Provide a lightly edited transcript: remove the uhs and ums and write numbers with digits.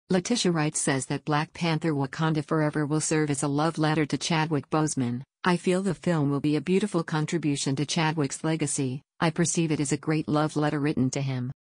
Letitia Wright says that Black Panther Wakanda Forever will serve as a love letter to Chadwick Boseman. I feel the film will be a beautiful contribution to Chadwick's legacy. I perceive it as a great love letter written to him.